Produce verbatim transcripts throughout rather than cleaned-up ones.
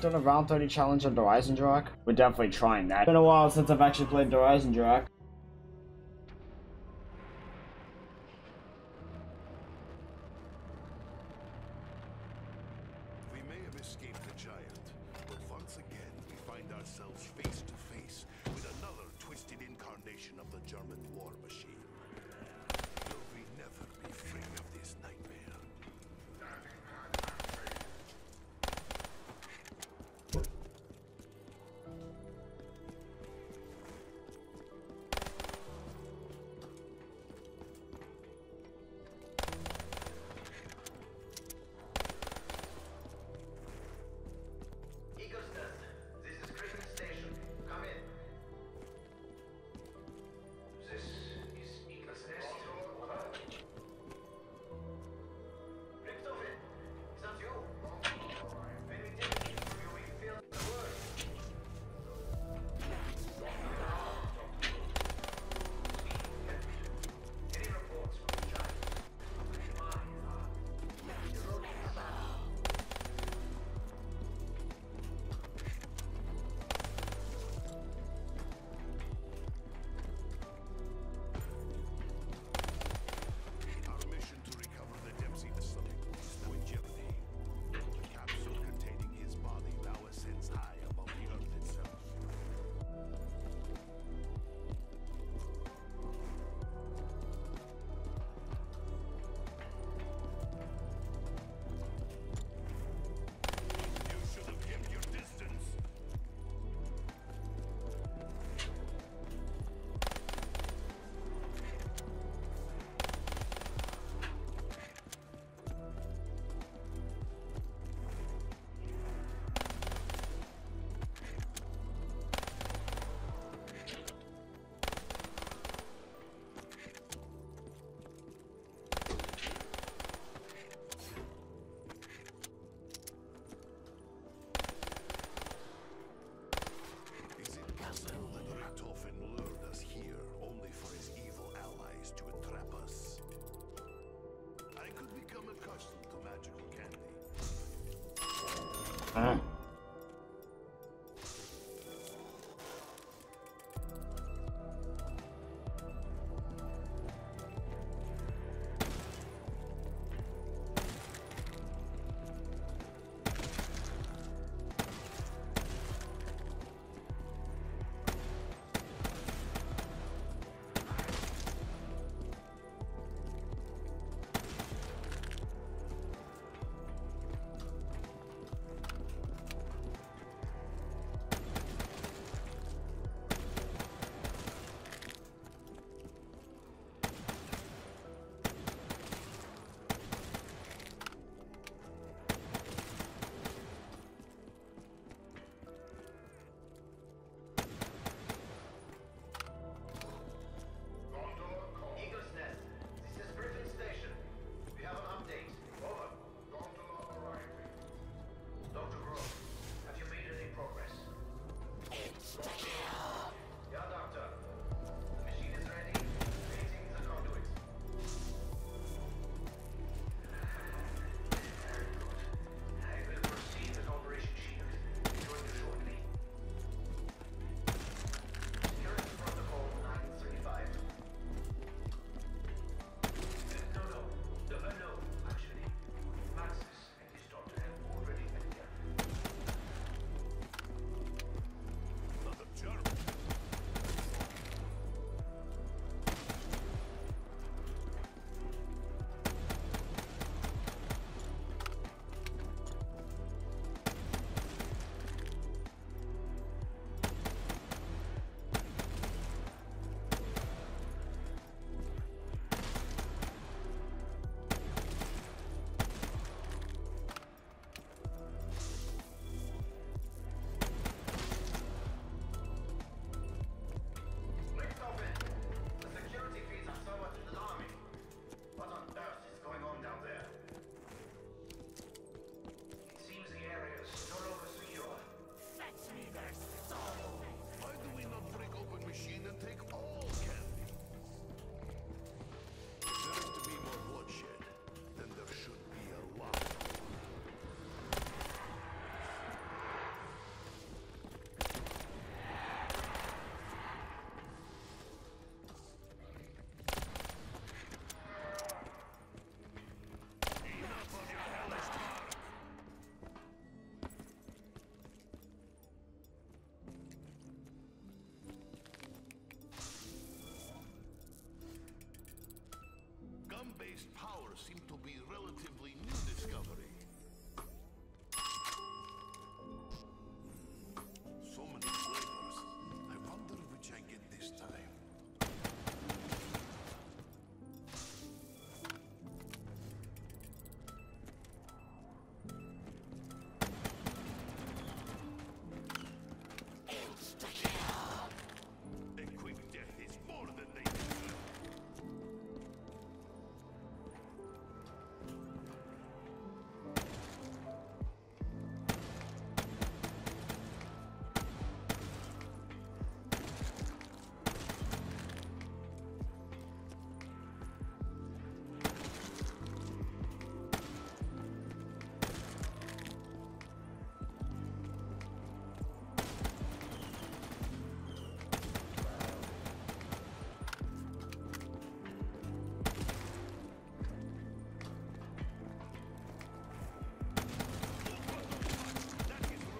doing a round thirty challenge on Horizon Drak? We're definitely trying that. It's been a while since I've actually played Horizon Drak. We may have escaped the giant, but once again we find ourselves face to face with another twisted incarnation of the German war machine. Will we never be free of this nightmare? Uh.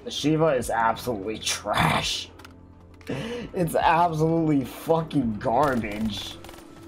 The Shiva is absolutely trash. It's absolutely fucking garbage.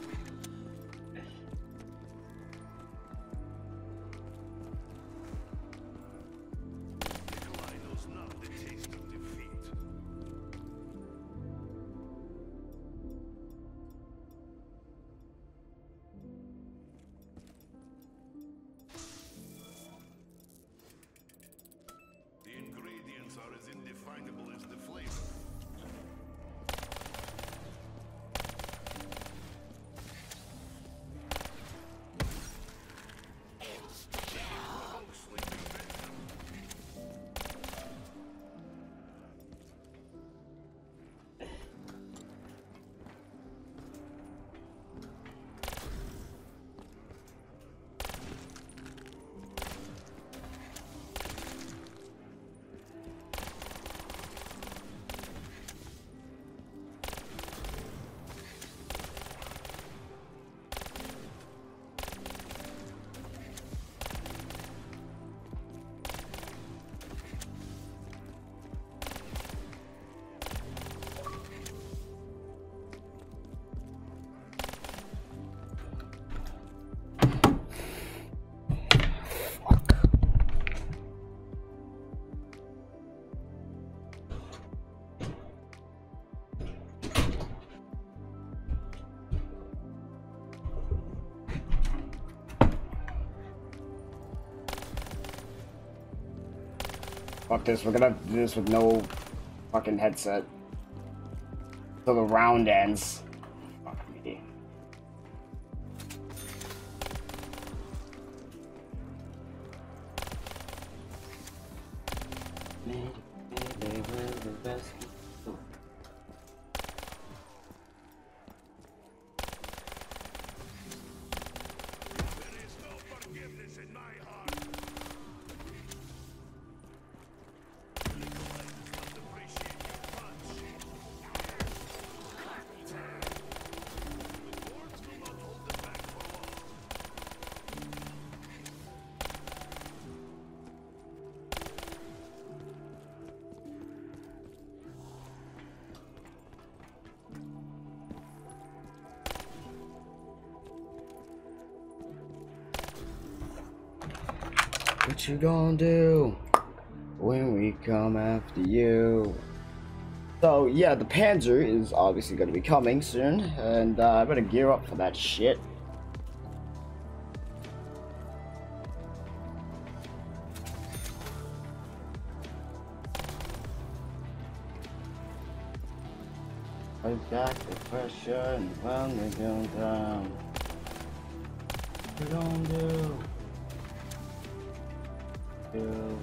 Fuck this, we're gonna have to do this with no fucking headset. Till the round ends. Fuck me. They were the best. There is no forgiveness in my heart. What you gonna do when we come after you? So yeah, the Panzer is obviously gonna be coming soon, and uh, I better gear up for that shit. I've got the pressure and when we go down. What you gonna do? Do.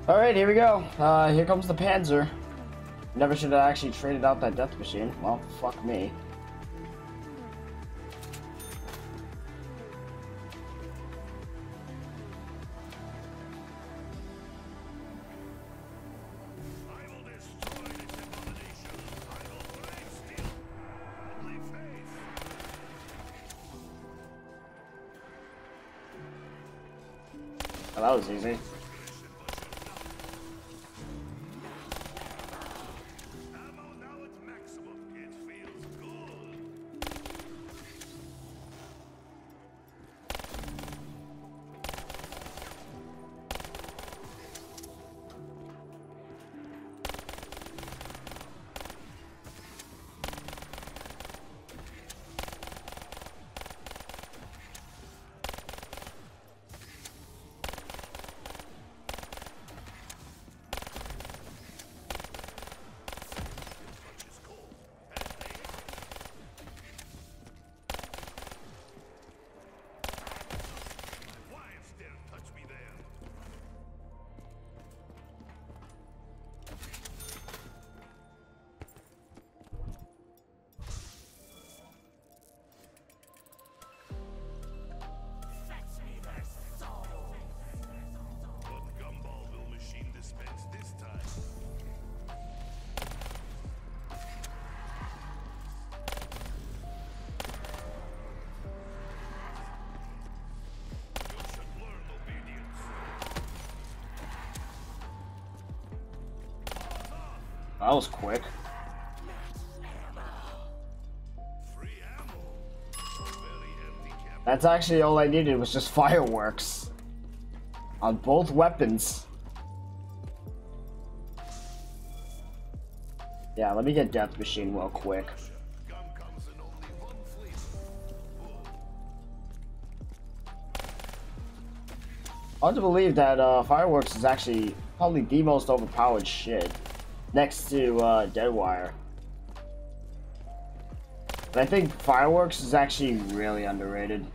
Alright, here we go. Uh, here comes the Panzer. Never should have actually traded out that death machine. Well, fuck me. Oh, that was easy. That was quick. That's actually all I needed was just fireworks on both weapons. Yeah, let me get Death Machine real quick. Hard to believe that uh, fireworks is actually probably the most overpowered shit. Next to uh, Deadwire. But I think fireworks is actually really underrated.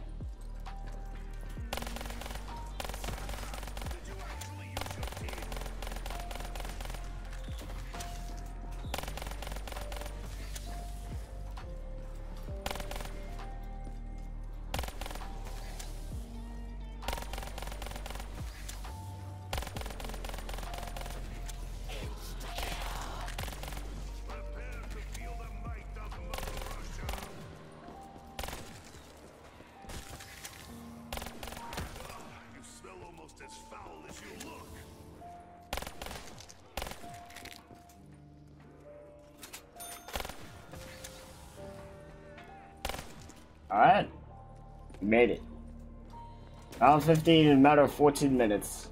Alright. Made it. Round fifteen in a matter of fourteen minutes.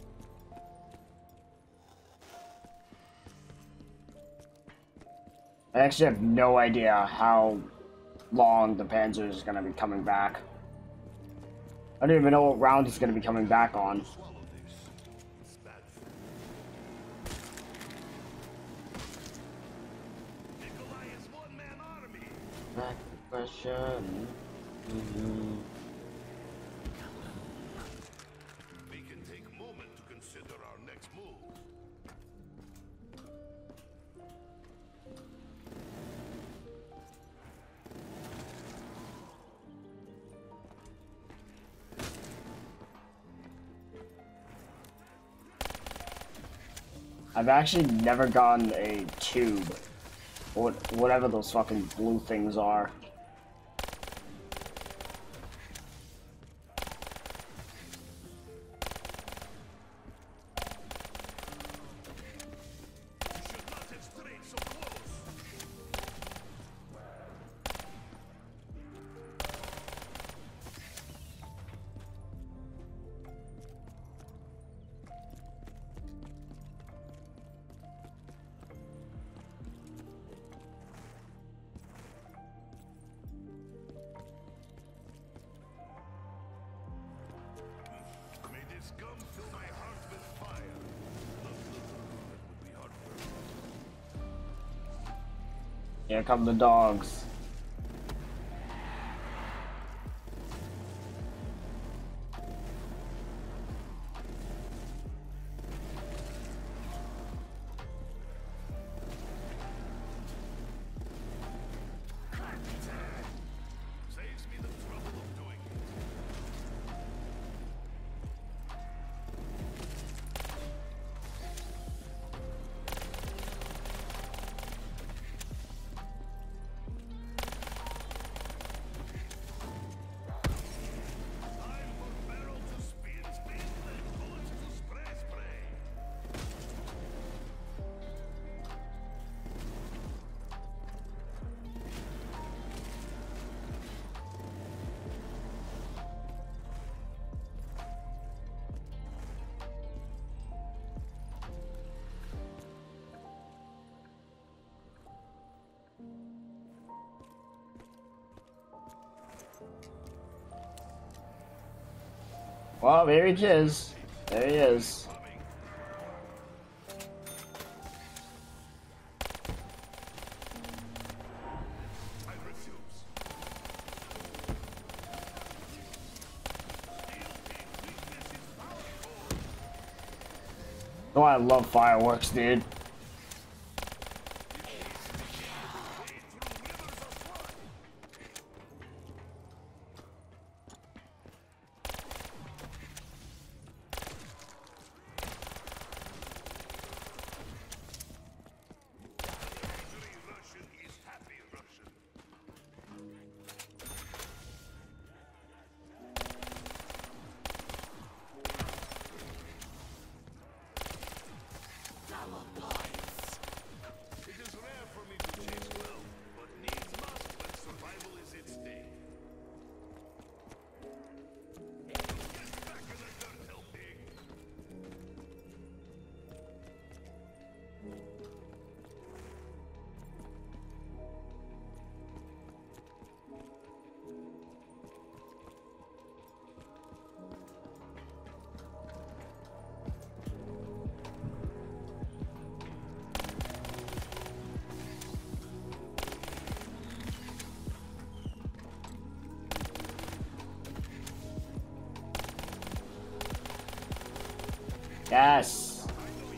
I actually have no idea how long the Panzer is going to be coming back. I don't even know what round he's going to be coming back on. Back to question. Mm-hmm. We can take a moment to consider our next move. I've actually never gotten a tube. Or whatever those fucking blue things are. Here come the dogs. Well, there he is. There he is. Oh, I love fireworks, dude. Yes.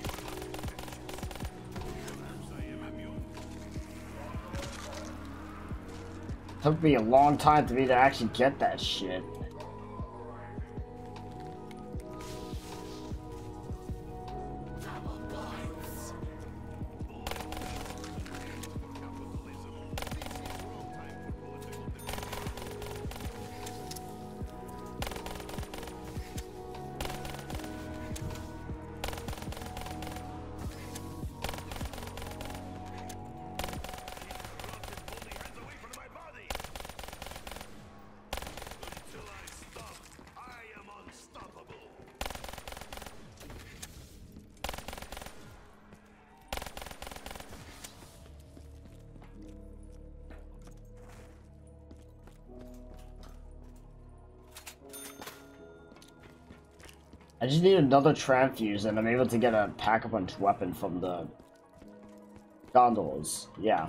Took me a long time for me to actually get that shit. I just need another transfuse and I'm able to get a pack-a-punch weapon from the gondolas. Yeah.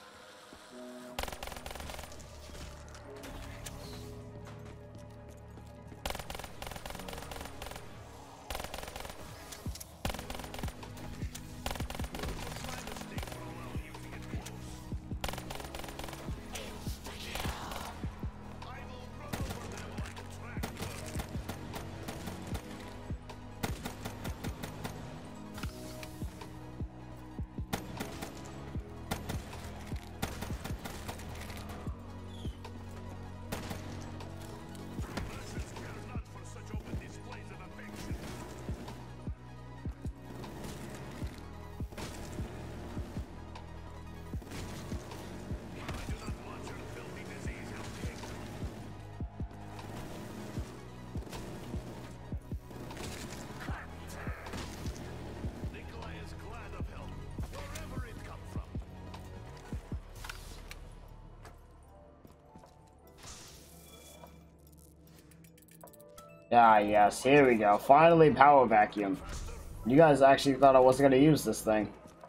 Ah, yes, here we go. Finally, power vacuum. You guys actually thought I wasn't gonna use this thing.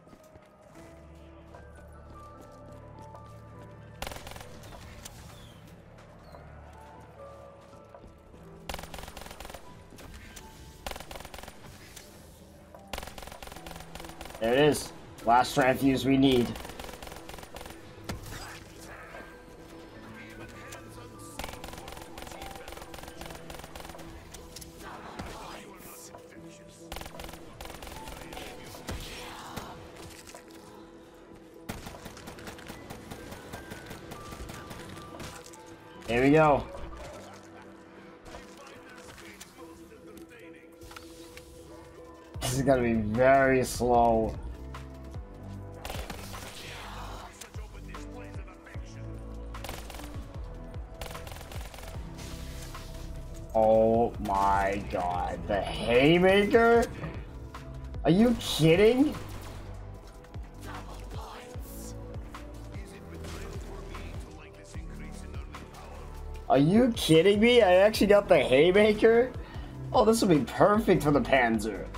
There it is. Last transfuse we need. Here we go. This is gonna be very slow. Oh my god, the haymaker? Are you kidding? Are you kidding me? I actually got the haymaker? Oh, this would be perfect for the Panzer.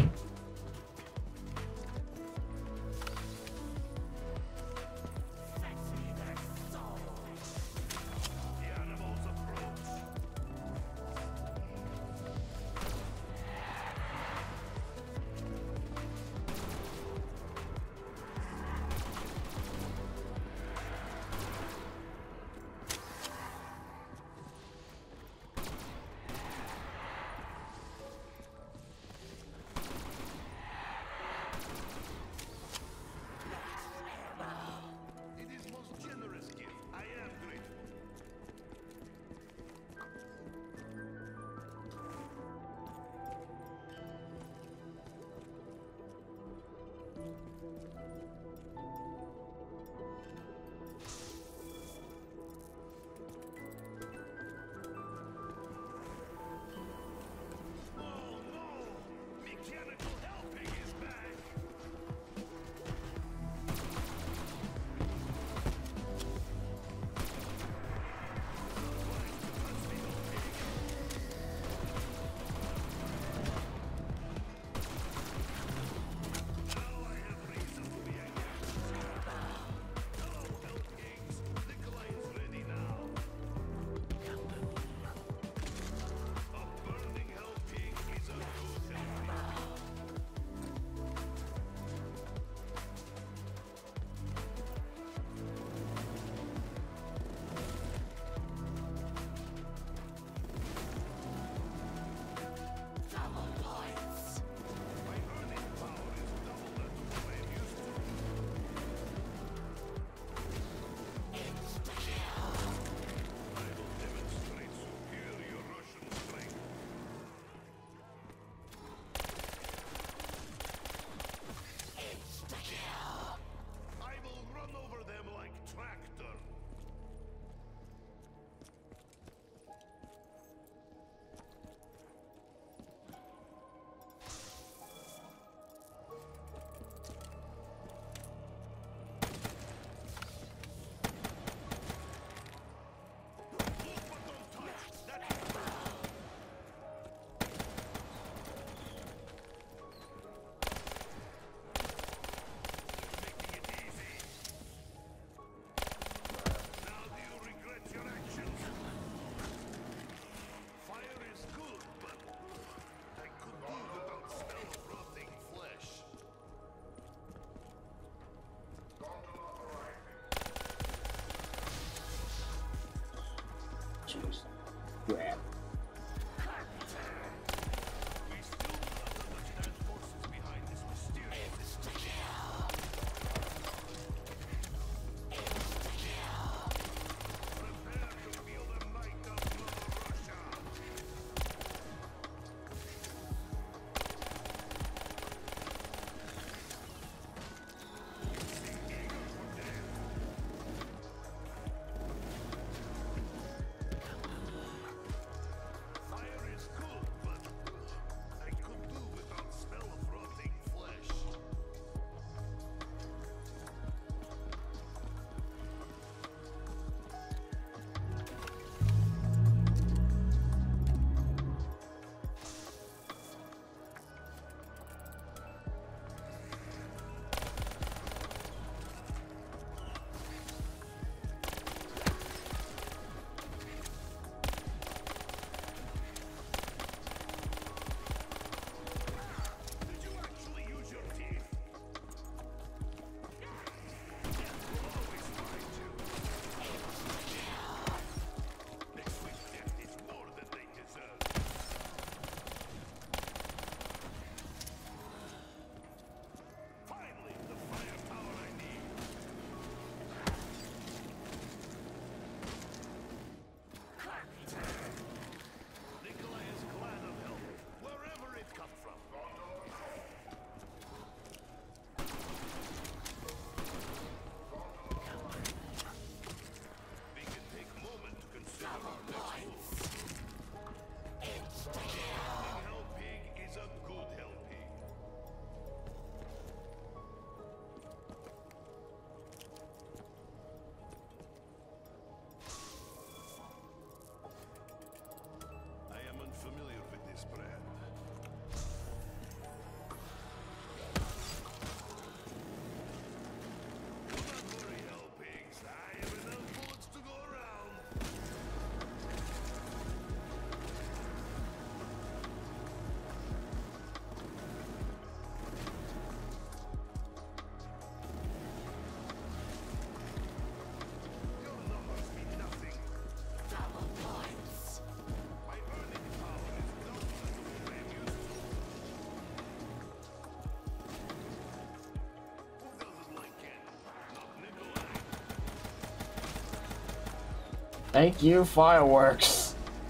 Thank you, fireworks.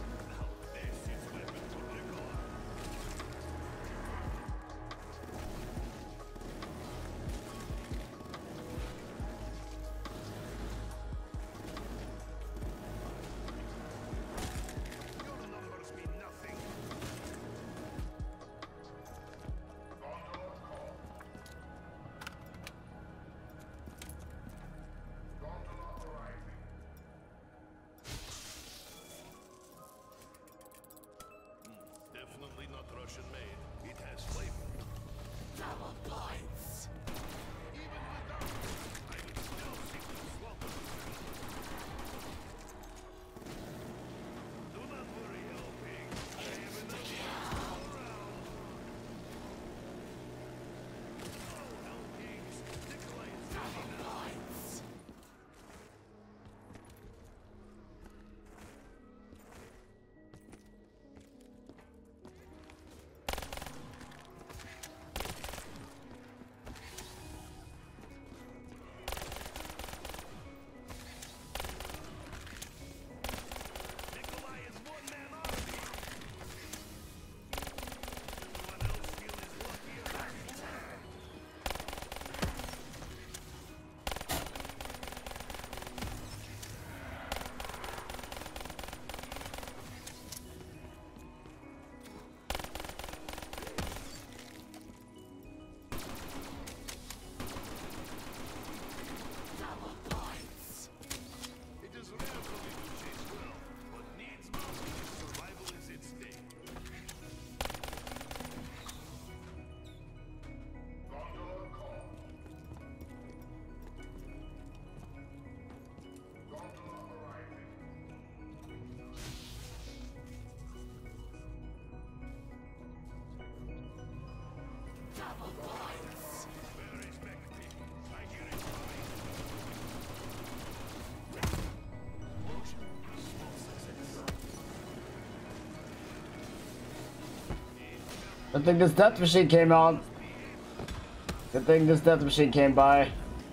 Definitely not Russian made. It has flavor. Double points. Even without it, I would still seek to swallow. Do not worry, helping. I have enough all around. Oh, helpings. Nikolai is double points. Good thing this death machine came on. Good thing this death machine came by.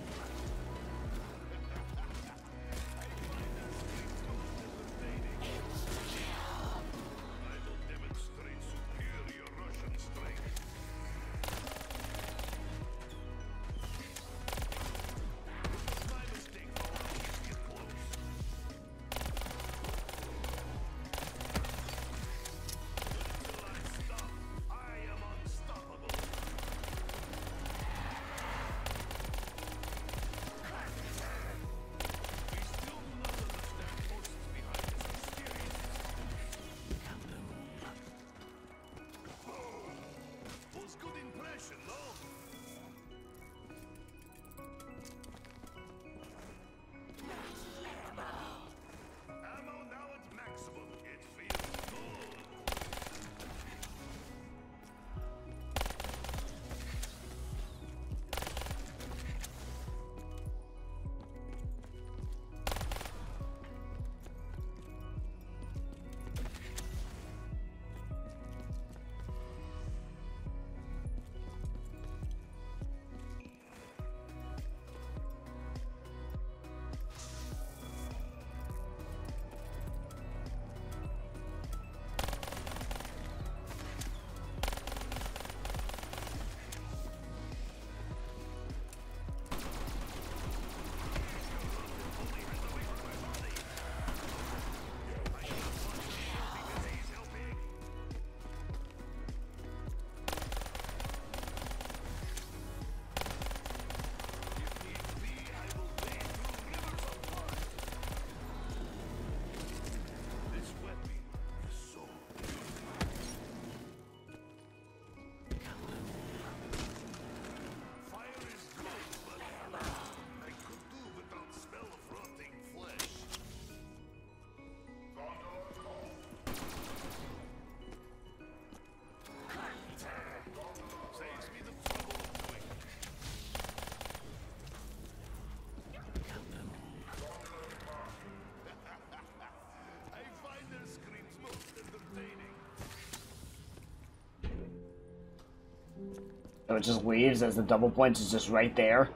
So it just leaves as the double points is just right there.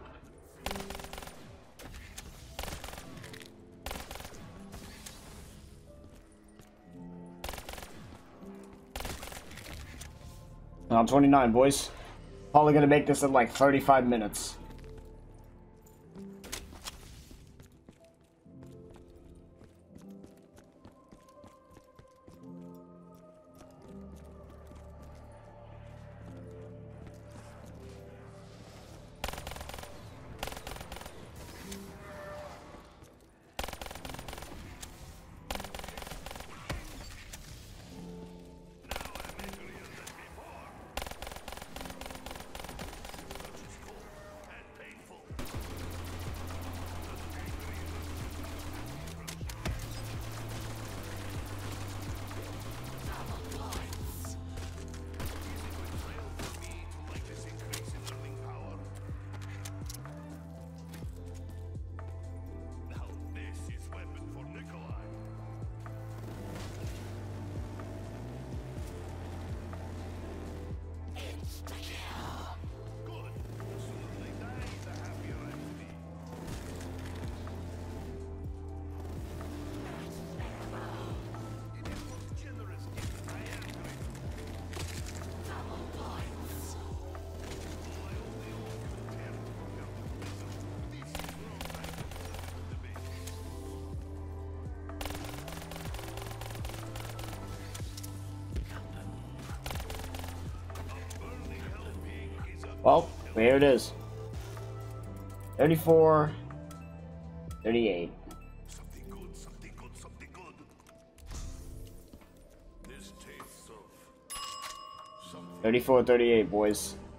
on twenty-nine, boys. Probably gonna make this in like thirty-five minutes. Well, here it is. thirty-four, thirty-eight. Something good, something good, something good. This tastes of something. thirty-four, thirty-eight, boys.